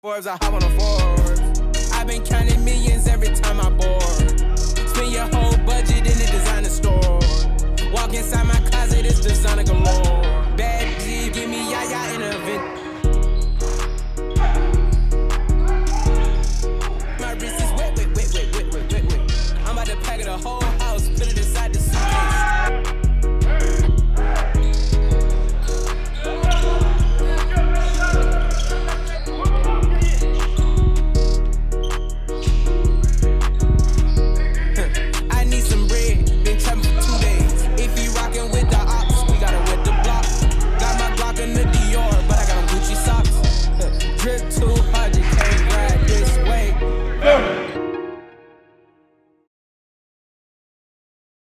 Forbes, I hop on the Forbes. I've been counting millions every time I board. Spend your whole budget in the designer store. Walk inside my closet, it's designer galore. Bad G, give me yaya in a vent.